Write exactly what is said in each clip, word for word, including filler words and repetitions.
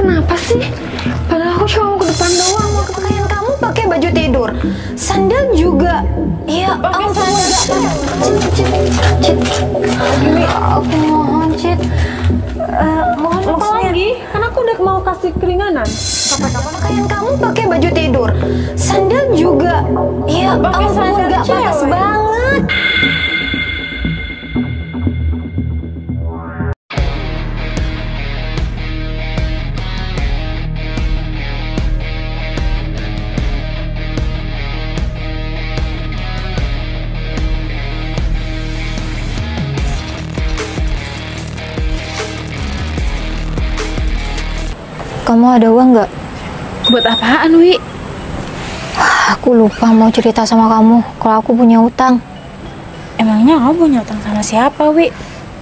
kenapa sih? Padahal aku cuma mau ke depan doang. Mau ke pakaian kamu pakai baju tidur, sandal juga. Ya ampun, nggak Cit, Cit, Cit. Ini aku mohon, Cit. Uh, mohon apa lagi? Kan aku udah mau kasih keringanan. Kapan-kapan pakaian kamu pakai baju tidur, sandal juga. Ya ampun, nggak panas banget. Kamu ada uang nggak? Buat apaan, Wi? Aku lupa mau cerita sama kamu kalau aku punya utang. Emangnya kamu punya utang sama siapa, Wi?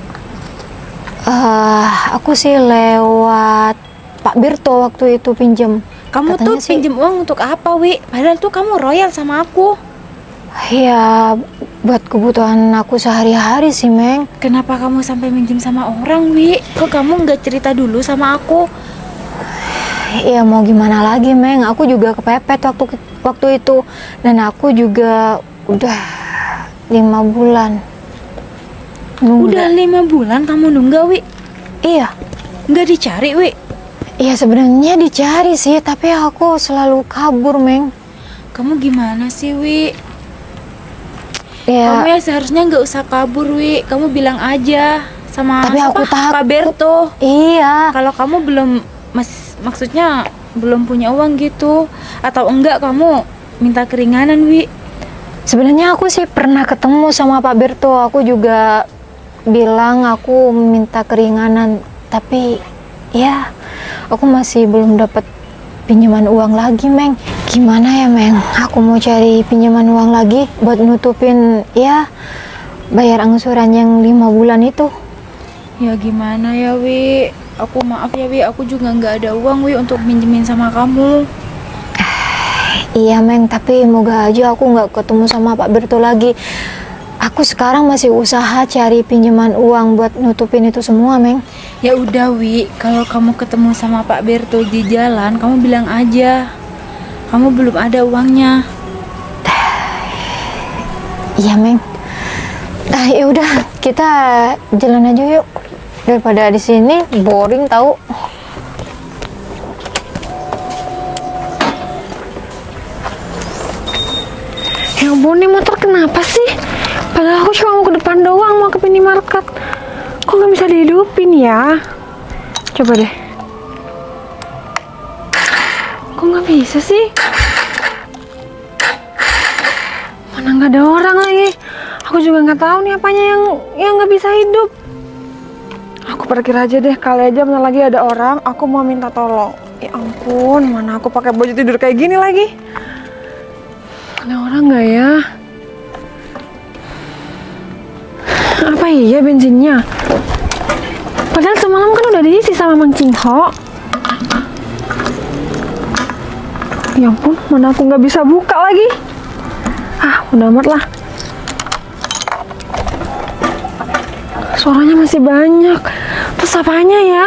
Uh, aku sih lewat Pak Birto waktu itu pinjem. Kamu Katanya tuh sih, pinjem uang untuk apa, Wi? Padahal tuh kamu royal sama aku. ya buat kebutuhan aku sehari-hari sih, Meng. Kenapa kamu sampai minjem sama orang, Wi? Kok kamu nggak cerita dulu sama aku? Ya mau gimana lagi, Meng. Aku juga kepepet waktu waktu itu, dan aku juga udah lima bulan nunggu. Udah lima bulan kamu nunggak, Wi? Iya. Nggak dicari, Wi? Iya sebenarnya dicari sih, tapi aku selalu kabur, Meng. Kamu gimana sih, Wi? Ya. Kamu ya seharusnya nggak usah kabur, Wi. Kamu bilang aja sama Tapi aku siapa? takut. Pak Berto. Iya. Kalau kamu belum mas maksudnya belum punya uang gitu, atau enggak kamu minta keringanan, Wi? Sebenarnya aku sih pernah ketemu sama Pak Berto. Aku juga bilang aku minta keringanan, tapi ya aku masih belum dapat pinjaman uang lagi, Meng. Gimana ya, Meng? Aku mau cari pinjaman uang lagi buat nutupin ya bayar angsuran yang lima bulan itu. Ya gimana ya, Wi? Aku maaf ya, Wi, aku juga nggak ada uang, Wi, untuk minjemin sama kamu. Iya, Meng, tapi moga aja aku nggak ketemu sama Pak Berto lagi. Aku sekarang masih usaha cari pinjaman uang buat nutupin itu semua, Meng. Ya udah, Wi, kalau kamu ketemu sama Pak Berto di jalan, kamu bilang aja kamu belum ada uangnya. Iya, Meng. Nah, ya udah, kita jalan aja yuk. Daripada di sini boring tahu. Ya ampun, nih motor kenapa sih? Padahal aku cuma mau ke depan doang, mau ke minimarket. Kok nggak bisa dihidupin ya? Coba deh. Kok nggak bisa sih? Mana nggak ada orang lagi? Aku juga nggak tahu nih apanya yang yang nggak bisa hidup. Aku parkir aja deh, kali aja bentar lagi ada orang, aku mau minta tolong. Ya ampun, mana aku pakai baju tidur kayak gini lagi? Ada orang nggak ya? Apa iya bensinnya? Padahal semalam kan udah diisi sama Mang Cingho. Ya ampun, mana aku nggak bisa buka lagi? Ah, udah amat lah. Suaranya masih banyak. Terus apanya ya?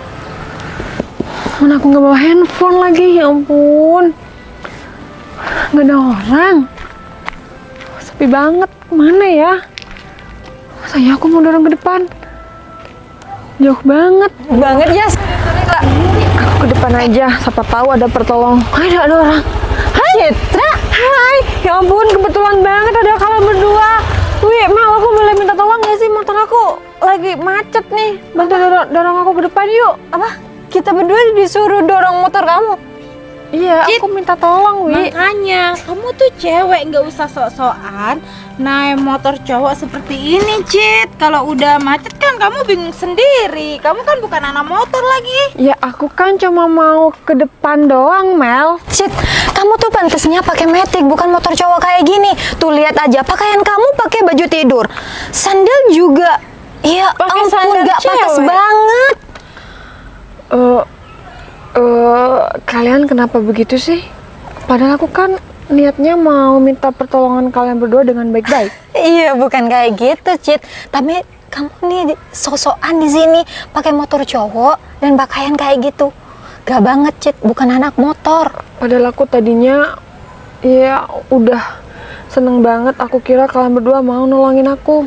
Mana aku nggak bawa handphone lagi? Ya ampun, nggak ada orang. Sepi banget. Mana ya? Saya aku mau dorong ke depan. Jauh banget. Banget ya. Aku ke depan aja. Siapa tahu ada pertolong. Ada ada orang. Hai Citra. Hai. Ya ampun, kebetulan banget ada kalian berdua. Wih, Mel, aku boleh minta tolong ya sih, motor aku lagi macet nih. Bantu dorong, dorong aku ke depan yuk. Apa? Kita berdua disuruh dorong motor kamu? Iya, Cit, aku minta tolong, Wi. Makanya kamu tuh cewek, nggak usah sok-sokan naik motor cowok seperti ini, Cit. Kalau udah macet kan kamu bingung sendiri. Kamu kan bukan anak motor lagi. Ya, aku kan cuma mau ke depan doang, Mel. Cit, kamu tuh pantasnya pakai metik, bukan motor cowok kayak gini. Tuh lihat aja, pakaian kamu pakai baju tidur, sandal juga. Ya Pakai ampun, sandal nggak pantas cewek. banget. Eh, uh, uh, kalian kenapa begitu sih? Padahal aku kan niatnya mau minta pertolongan kalian berdua dengan baik-baik. Iya, bukan kayak gitu, Cit. Tapi kamu nih sosokan di sini pakai motor cowok dan pakaian kayak gitu. tega banget, Cit. Bukan anak motor. Padahal aku tadinya ya udah seneng banget. Aku kira kalian berdua mau nolongin aku.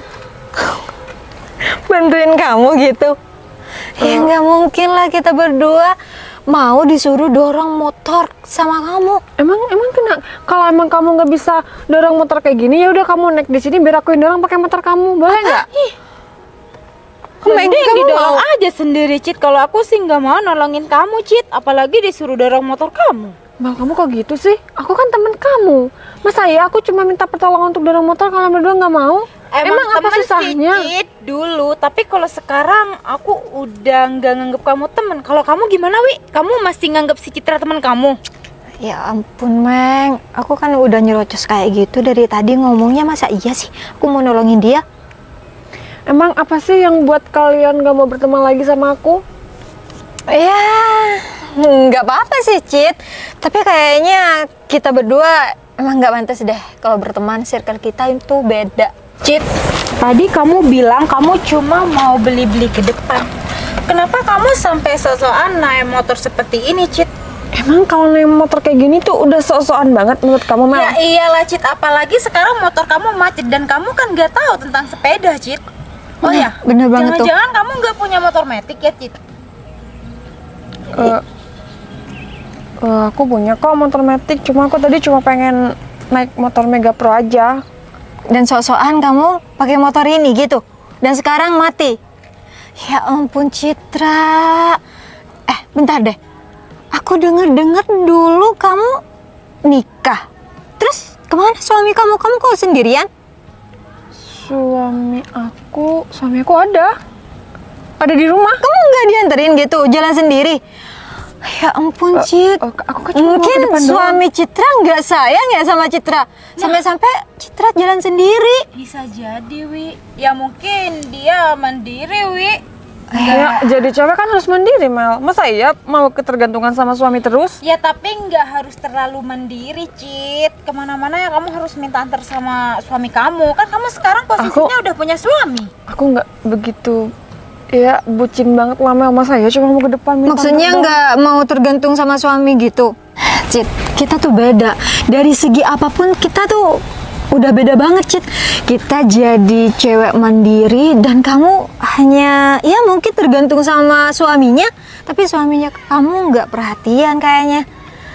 Bantuin kamu gitu? Ya nggak mungkin lah kita berdua mau disuruh dorong motor sama kamu. Emang emang kena kalau emang kamu nggak bisa dorong motor kayak gini, ya udah kamu naik di sini biar aku yang dorong pakai motor kamu, boleh nggak? Mending kamu didorong mau? aja sendiri, Cit. Kalau aku sih nggak mau nolongin kamu, Cit. Apalagi disuruh dorong motor kamu. Mal, kamu kok gitu sih? Aku kan teman kamu. Masa ya aku cuma minta pertolongan untuk dorong motor, kalian berdua nggak mau? Emang, apa temen susahnya? sih, Cit, dulu. Tapi kalau sekarang aku udah nggak nganggep kamu temen. Kalau kamu gimana, Wi? Kamu masih nganggep si Citra teman kamu? Ya ampun, Meng. Aku kan udah nyerocos kayak gitu dari tadi ngomongnya, masa iya sih aku mau nolongin dia? Emang apa sih yang buat kalian gak mau berteman lagi sama aku? Ya, nggak apa-apa sih, Cit. Tapi kayaknya kita berdua emang nggak pantas deh kalau berteman. Circle kita itu beda. Cit, tadi kamu bilang kamu cuma mau beli-beli ke depan. Kenapa kamu sampai sok-sokan naik motor seperti ini, Cit? Emang kalau naik motor kayak gini tuh udah sok-sokan banget menurut kamu, Mel? Ya iyalah, Cit. Apalagi sekarang motor kamu macet dan kamu kan nggak tahu tentang sepeda, Cit. Oh Nah, ya, bener banget tuh. jangan-jangan kamu nggak punya motor metik ya, Cit? Uh, uh, aku punya kok motor metik, cuma aku tadi cuma pengen naik motor Mega Pro aja. Dan sok-sokan kamu pakai motor ini gitu. Dan sekarang mati. Ya ampun, Citra. Eh, bentar deh. Aku denger-dengar dulu kamu nikah. Terus kemana suami kamu? Kamu kok sendirian? Suami aku, suami aku ada. Ada di rumah. Kamu nggak dianterin gitu, jalan sendiri? Ya ampun, Uh, Cit. uh, aku kan cuma mau Mungkin ke depan doang. suami Citra nggak sayang ya sama Citra. Sampai-sampai Citra jalan sendiri. Bisa jadi, Wi. Ya mungkin dia mandiri, Wi. Ya, jadi cewek kan harus mandiri, Mel. Masa iya mau ketergantungan sama suami terus? Ya tapi nggak harus terlalu mandiri, Cit. Kemana-mana ya kamu harus minta antar sama suami kamu. Kan kamu sekarang posisinya udah punya suami. Aku nggak begitu, ya bucin banget lah, Mel. Masa ya cuma mau ke depan minta Maksudnya antar doang? nggak mau tergantung sama suami gitu. Cit, kita tuh beda. Dari segi apapun kita tuh udah beda banget, Cit. Kita jadi cewek mandiri dan kamu hanya ya mungkin tergantung sama suaminya, tapi suaminya ke kamu nggak perhatian kayaknya.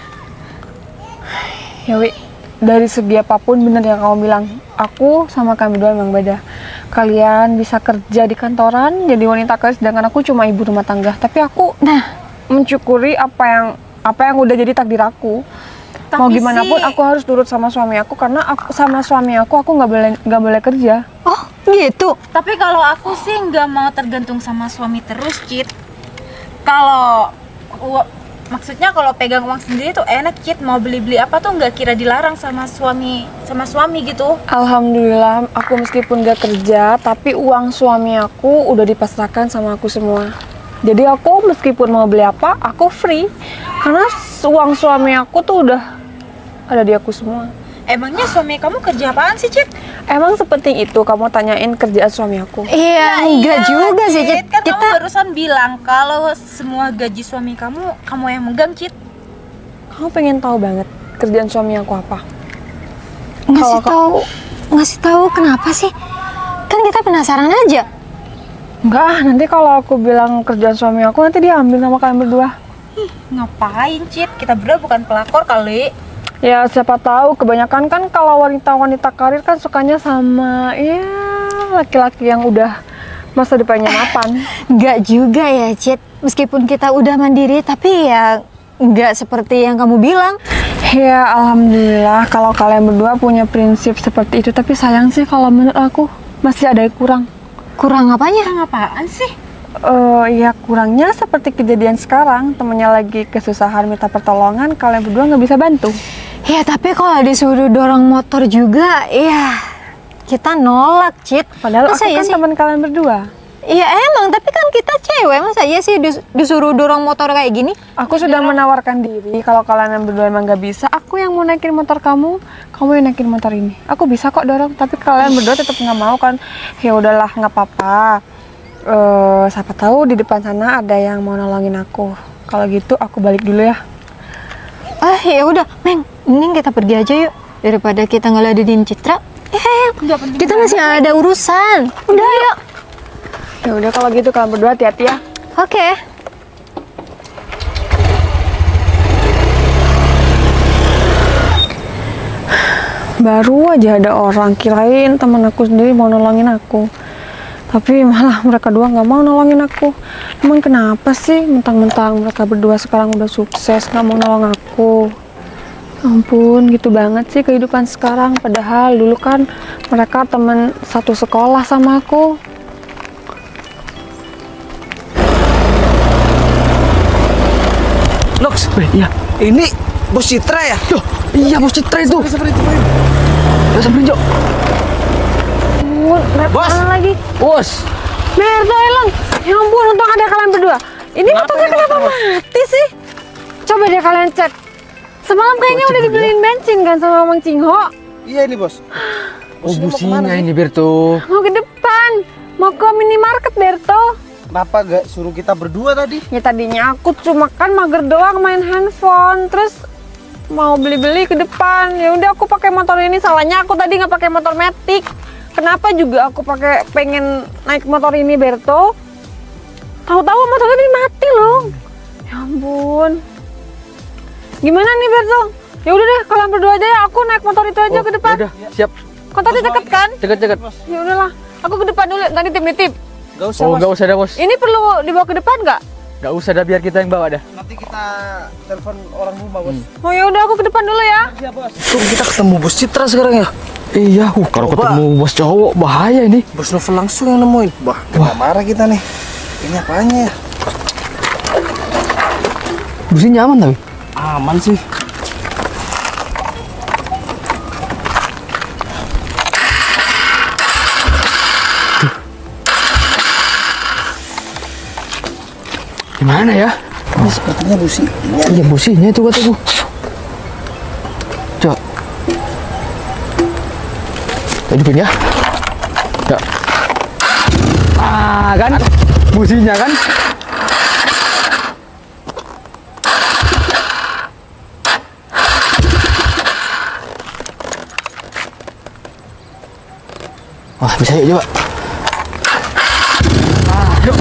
Ya, Wi, dari segi apapun bener yang kamu bilang. Aku sama kami berdua memang beda. Kalian bisa kerja di kantoran, jadi wanita karir, sedangkan aku cuma ibu rumah tangga. Tapi aku Nah, mencukuri apa yang apa yang udah jadi takdir aku. Mau Tapi gimana pun sih- aku harus turut sama suami aku, karena aku sama suami aku aku nggak boleh nggak boleh kerja. oh gitu. Tapi kalau aku sih nggak mau tergantung sama suami terus, Cit. Kalau u- maksudnya kalau pegang uang sendiri tuh enak, Cit. Mau beli-beli apa tuh nggak kira dilarang sama suami sama suami gitu. Alhamdulillah, aku meskipun gak kerja, tapi uang suami aku udah dipasrahkan sama aku semua. Jadi aku meskipun mau beli apa, aku free. Karena uang suami aku tuh udah ada di aku semua. Emangnya suami kamu kerja apaan sih, Cit? Emang sepenting itu kamu tanyain kerjaan suami aku? Iya, enggak Iya, juga sih, Cit. Kan Kita kamu barusan bilang kalau semua gaji suami kamu kamu yang megang, Cit. Kamu pengen tahu banget kerjaan suami aku apa? ngasih Kalau- tahu ngasih tahu kenapa sih? Kan kita penasaran aja. Enggak, ah, nanti kalau aku bilang kerjaan suami aku nanti diambil sama kalian berdua. Ih, ngapain, Cit? Kita berdua bukan pelakor kali. Ya siapa tahu, kebanyakan kan kalau wanita-wanita karir kan sukanya sama ya laki-laki yang udah masa depannya mapan. Enggak juga ya, Cit. Meskipun kita udah mandiri, tapi ya enggak seperti yang kamu bilang. Ya alhamdulillah kalau kalian berdua punya prinsip seperti itu, tapi sayang sih kalau menurut aku masih ada yang kurang. Kurang apanya? Yang apaan sih? Eh ya kurangnya seperti kejadian sekarang, temennya lagi kesusahan minta pertolongan, kalian berdua nggak bisa bantu. Ya, tapi kalau disuruh dorong motor juga, ya kita nolak, Cit. Padahal Masa aku iya kan sih? teman kalian berdua. Iya emang, tapi kan kita cewek, masa iya sih dis- disuruh dorong motor kayak gini? Aku sudah menawarkan diri, kalau kalian yang berdua emang nggak bisa, aku yang mau naikin motor kamu, kamu yang naikin motor ini. Aku bisa kok dorong, tapi kalian berdua tetap nggak mau kan? Ya udahlah, nggak apa-apa. Eh, siapa tahu di depan sana ada yang mau nolongin aku. Kalau gitu aku balik dulu ya. Ah ya udah, Meng, mending kita pergi aja yuk daripada kita ngeladenin Citra. Eh, kita masih ada urusan. Udah yuk. Ya udah kalau gitu kalian berdua hati-hati ya. Oke. Baru aja ada orang, kirain teman aku sendiri mau nolongin aku, tapi malah mereka dua nggak mau nolongin aku. Emang kenapa sih mentang-mentang mereka berdua sekarang udah sukses nggak mau nolong aku? Ampun, gitu banget sih kehidupan sekarang. Padahal dulu kan mereka teman satu sekolah sama aku. Loks, iya. Ini Bos Citra ya? Loh, iya Bos Citra itu. Samperin, samperin. Ayo samperin, Jo. Bos lagi. Bos. Berto hilang. Ya ampun, untung ada kalian berdua. Ini motornya kenapa mati sih? Coba deh kalian cek. Semalam kayaknya udah dibeliin bensin kan sama Mang Cingho. Iya ini Bos. Oh, businya ini Berto. Mau ke depan, mau ke minimarket Berto. Kenapa gak suruh kita berdua tadi? Ya tadinya aku cuma kan mager doang main handphone, terus mau beli-beli ke depan. Ya udah aku pakai motor ini. Salahnya aku tadi nggak pakai motor Matic. Kenapa juga aku pakai pengen naik motor ini Berto? Tahu-tahu motornya tadi mati loh. Ya ampun. Gimana nih Berto? Ya udah deh kalian berdua aja ya. Aku naik motor itu aja Oh, ke depan. Udah, siap. Kontaknya deket kan? Deket-deket. Ya udahlah. Aku ke depan dulu. Nanti tim nitip. Gak usah Oh, Bos. nggak usah dah, Bos. Ini perlu dibawa ke depan nggak? Nggak usah dah, biar kita yang bawa dah. Nanti kita telepon orang rumah Bos. Oh ya udah aku ke depan dulu ya. Siap Bos. Tuh kita ketemu Bos Citra sekarang ya. Iya, uh, kalau Coba. ketemu bos cowok bahaya ini. Bos Novel langsung yang nemuin. Bah, kena marah kita nih. Ini apanya ya? Businya aman tapi. Aman sih. Gimana ya? Ini sepertinya busi. Iya, businya itu kataku. Coba. Hidupin ya. Ya. Ah, kan? Businya kan? Wah, bisa yuk coba. Ah, yuk.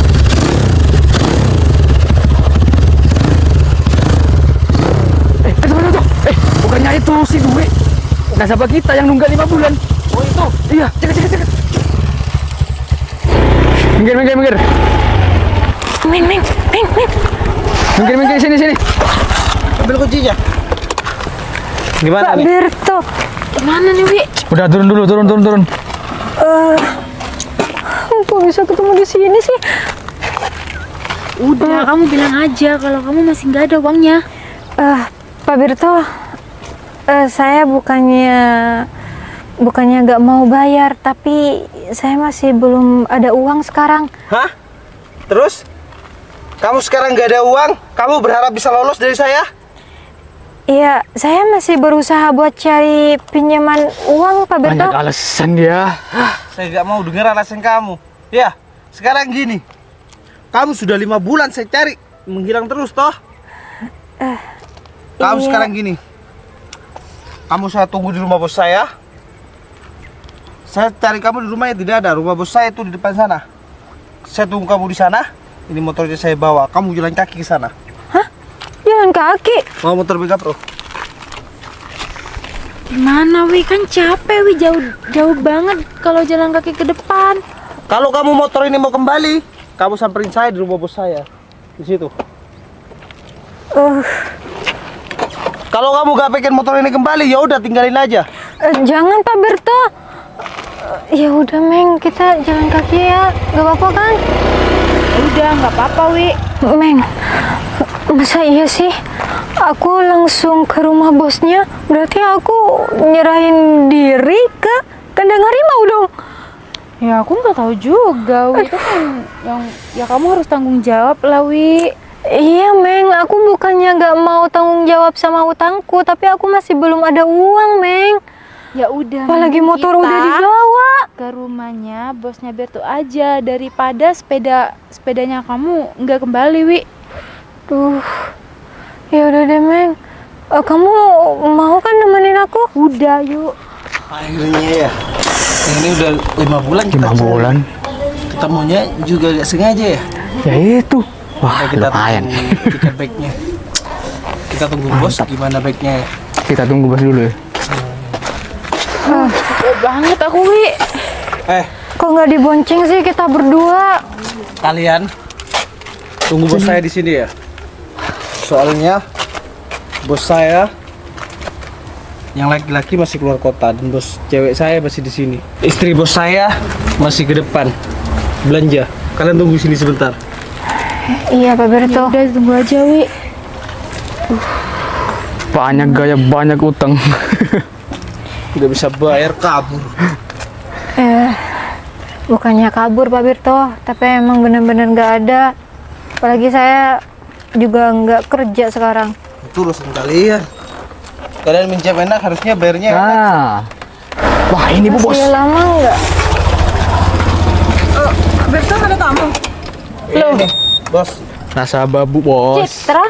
Eh, tunggu, tunggu. Eh, bukannya itu si gue. Nasabah kita yang nunggak lima bulan. Oh itu? Iya, cekat, cekat, cekat. Minggir, minggir, minggir. Meng, Meng, Meng, Meng. Minggir, minggir, sini, sini. Ambil kuncinya. Gimana Pak nih? Berto. Gimana nih, Wi? Udah turun dulu, turun, turun, turun. Eh, kok bisa ketemu di sini sih? Udah, kamu bilang aja kalau kamu masih nggak ada uangnya. Eh, Pak Berto, eh, saya bukannya bukannya nggak mau bayar, tapi saya masih belum ada uang sekarang. Hah? Terus? Kamu sekarang gak ada uang? Kamu berharap bisa lolos dari saya? Iya, saya masih berusaha buat cari pinjaman uang, Pak Berto. Banyak alasan dia. Saya gak mau dengar alasan kamu. Ya, sekarang gini. Kamu sudah lima bulan saya cari, menghilang terus toh. Eh, Kamu iya. sekarang gini. Kamu saya tunggu di rumah bos saya. Saya cari kamu di rumahnya tidak ada. Rumah bos saya itu di depan sana. Saya tunggu kamu di sana. Ini motornya saya bawa. Kamu jalan kaki ke sana. Jalan kaki? Mau motor pick up, Bro? Gimana, Wi? Kan capek, Wi. Jauh jauh banget kalau jalan kaki ke depan. Kalau kamu motor ini mau kembali, kamu samperin saya di rumah bos saya. Di situ. Uh, Kalau kamu gak pengen motor ini kembali, ya udah tinggalin aja. eh, jangan Pak Berto. Eh, ya udah Meng, kita jalan kaki ya, gak apa-apa kan? Udah, nggak apa-apa, Wi. Meng, masa iya sih? Aku langsung ke rumah bosnya, berarti aku nyerahin diri ke kandang harimau dong. Ya, aku nggak tahu juga, Wi. Itu kan yang ya kamu harus tanggung jawab lah, Wi. Iya Meng, aku bukannya nggak mau tanggung jawab sama utangku, tapi aku masih belum ada uang Meng. Ya udah. Apalagi mending motor kita udah dibawa. ke rumahnya bosnya Berto aja daripada sepeda sepedanya kamu nggak kembali, Wi. Duh, ya udah deh Meng. Eh, kamu mau kan nemenin aku? Udah, yuk. Akhirnya ya. Ini udah lima bulan kita Lima bulan. ketemunya juga gak sengaja ya. Ya itu. Wah, Kita lumayan. tunggu tiket baiknya. Kita tunggu bos gimana baiknya ya. Kita tunggu bos dulu ya. Capek banget aku, Wi. Eh, Kok nggak dibonceng sih kita berdua? kalian tunggu bos saya di sini ya. Soalnya bos saya yang laki-laki masih keluar kota dan bos cewek saya masih di sini. Istri bos saya masih ke depan belanja. Kalian tunggu sini sebentar. Iya Pak Berto. Udah tunggu aja, Wi. Banyak gaya, banyak utang. Nggak bisa bayar, kabur. Eh, bukannya kabur Pak Berto, tapi emang bener-bener nggak ada. Apalagi saya juga nggak kerja sekarang. Itu urusan kalian. Kalian minjem enak harusnya bayarnya enak. Nah. Wah, ini bu bos. Masih lama nggak? Berto ada tamu. Loh, nih, bos. Nasabah bu bos. Citra?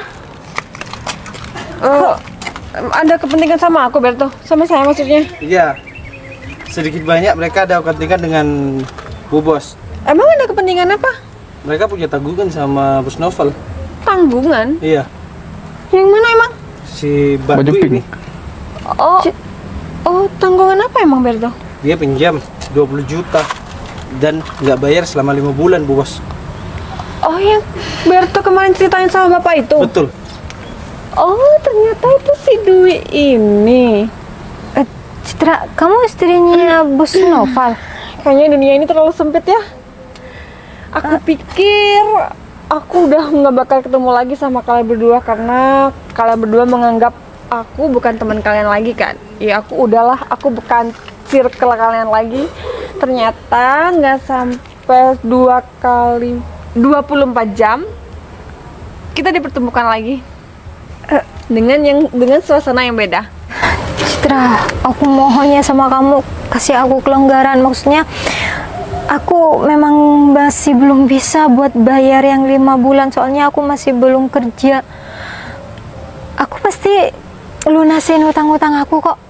Eh, ada kepentingan sama aku, Berto. Sama saya maksudnya. Iya. Sedikit banyak mereka ada kepentingan dengan Bu Bos. Emang ada kepentingan apa? Mereka punya tanggungan sama Bos Novel. Tanggungan? Iya. Yang mana emang? Si Baju Batu pink. ini. Oh, oh tanggungan apa emang, Berto? Dia pinjam dua puluh juta dan nggak bayar selama lima bulan, Bu Bos. Oh, yang Berto kemarin ceritain sama bapak itu? Betul. Oh, ternyata itu si Dwi ini. Eh, Citra, kamu istrinya Bos Noval? Kayaknya dunia ini terlalu sempit ya. Aku pikir aku udah nggak bakal ketemu lagi sama kalian berdua karena kalian berdua menganggap aku bukan teman kalian lagi kan. Ya aku udahlah, aku bukan circle kalian lagi. Ternyata nggak sampai dua kali dua puluh empat jam kita dipertemukan lagi. Eh, dengan yang dengan suasana yang beda. Citra, aku mohonnya sama kamu kasih aku kelonggaran. Maksudnya aku memang masih belum bisa buat bayar yang lima bulan soalnya aku masih belum kerja. Aku pasti lunasin utang-utang aku kok.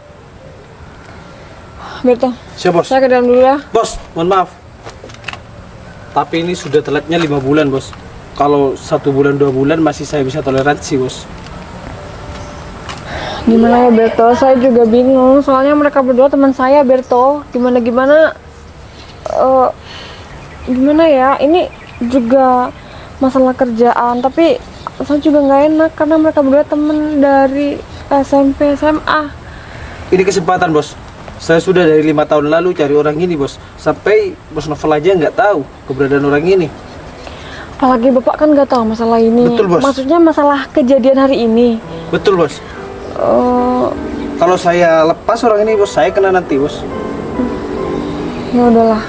Berto, Siap, Bos. saya ke dalam dulu ya. Bos, mohon maaf. Tapi ini sudah telatnya lima bulan, Bos. Kalau satu bulan, dua bulan masih saya bisa toleransi, Bos. Gimana ya Berto, saya juga bingung soalnya mereka berdua teman saya Berto. Gimana gimana uh, gimana ya, ini juga masalah kerjaan tapi saya juga nggak enak karena mereka berdua teman dari S M P S M A. Ini kesempatan, Bos. Saya sudah dari lima tahun lalu cari orang ini, Bos. Sampai Bos Novel aja nggak tahu keberadaan orang ini. Apalagi bapak kan nggak tahu masalah ini. Betul, Bos. Maksudnya masalah kejadian hari ini. Betul, Bos. Uh, Kalau saya lepas orang ini, Bos, saya kena nanti, Bos. ya udahlah.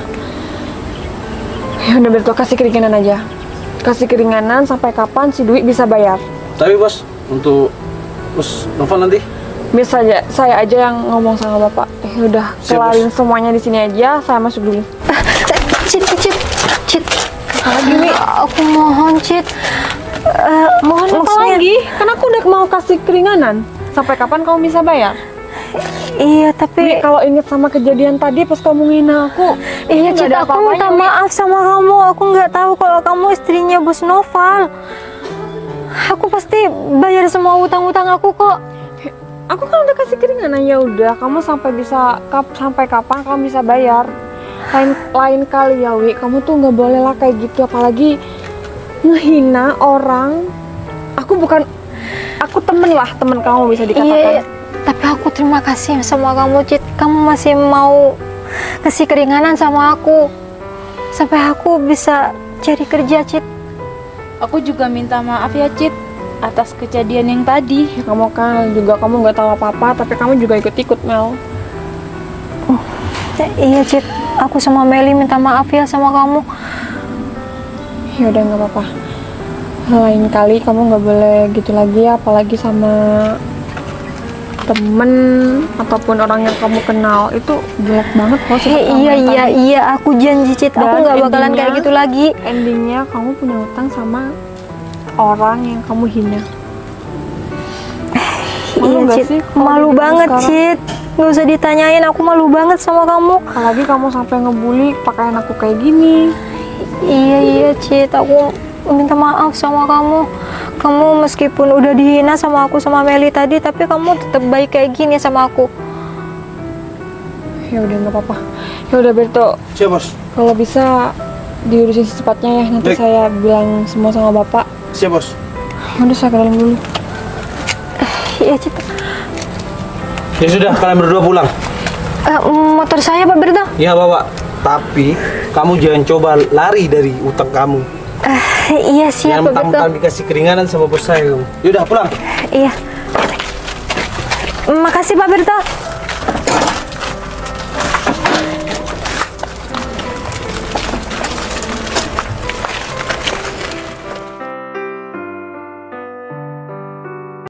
Ya udah Berto, kasih keringanan aja. Kasih keringanan sampai kapan si Dwi bisa bayar. Tapi, Bos, untuk Bos Novel nanti Bisa aja, saya aja yang ngomong sama bapak. Eh udah, Siap, kelarin semuanya di sini aja. Saya masuk dulu. Cit, Cit, Cit. Lagi nih, aku mohon Cit. Eh, Mohon apa maksudnya- lagi? Karena aku udah mau kasih keringanan. Sampai kapan kamu bisa bayar? Iya, tapi Wi, kalau inget sama kejadian tadi pas kamu ngina aku, iya nggak Cit, ada aku apa-apanya, minta Wi. maaf sama kamu. Aku nggak tahu kalau kamu istrinya Bos Noval. Aku pasti bayar semua utang-utang aku kok. Aku kan udah kasih keringanan. Ya udah, kamu sampai bisa kap, sampai kapan kamu bisa bayar? Lain lain kali ya Wi, kamu tuh nggak boleh lah kayak gitu, apalagi ngehina orang. Aku bukan, aku temen lah, temen kamu bisa dikatakan. Iya, tapi aku terima kasih sama kamu Cit. Kamu masih mau kasih keringanan sama aku sampai aku bisa cari kerja Cit. Aku juga minta maaf ya Cit atas kejadian yang tadi. Ya, kamu kan juga kamu nggak tahu apa-apa, tapi kamu juga ikut-ikut Mel. Eh, Iya Cit, aku sama Meli minta maaf ya sama kamu. Ya udah nggak apa-apa. Lain kali kamu nggak boleh gitu lagi ya, apalagi sama temen ataupun orang yang kamu kenal. Itu jelek banget kok. Eh, seperti kamu iya yang iya tadi. iya, aku janji Cit, aku Dan nggak bakalan endingnya- kayak gitu lagi. Endingnya kamu punya utang sama orang yang kamu hina. Iya, nggak Cit. sih kalau Malu kamu banget, sekarang? Cit. Nggak usah ditanyain, aku malu banget sama kamu. Apalagi kamu sampai ngebully pakaian aku kayak gini. Iya, iya, Cit. Aku minta maaf sama kamu. Kamu meskipun udah dihina sama aku sama Meli tadi, tapi kamu tetap baik kayak gini sama aku. Ya udah nggak apa-apa. Ya udah Berto, Siap, Bos. kalau bisa diurusin secepatnya ya. Nanti Baik. saya bilang semua sama bapak. Siap, Bos. Ya udah saya ke dalam dulu. Iya, Cit. Ya sudah, kalian berdua pulang. Eh, motor saya, Pak Berto. Iya, bawa. Tapi kamu jangan coba lari dari utang kamu. Eh, iya, siap, Yang Pak Berto. mentang-mentang dikasih keringanan sama bos saya kamu. Yaudah, pulang. Iya. Makasih, Pak Berto.